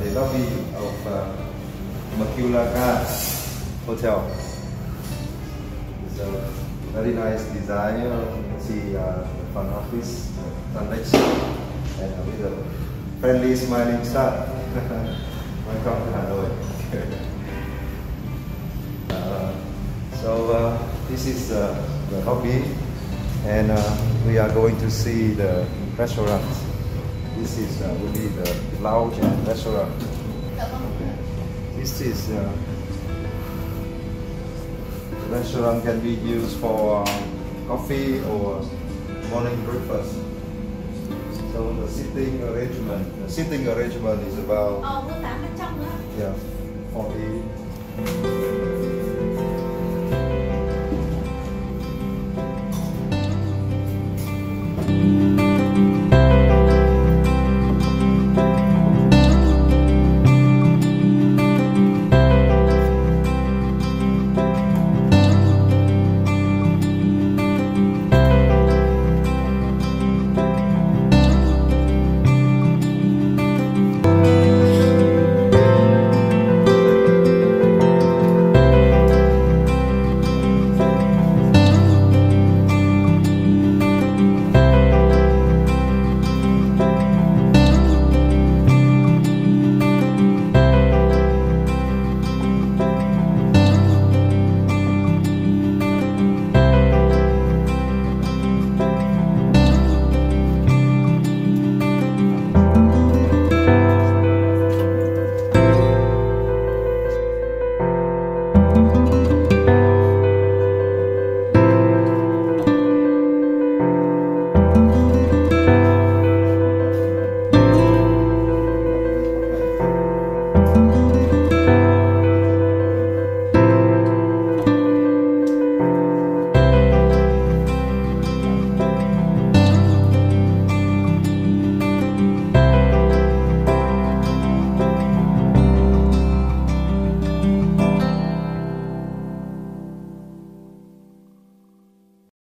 the lobby of Mercure La Gare Hotel. It's a very nice design. You can see the front office, front desk, and with a friendly smiling staff. Welcome to Hanoi. So this is the lobby, and we are going to see the restaurant. This is will be the lounge and restaurant. This is the restaurant can be used for coffee or morning breakfast. So the sitting arrangement is about 40.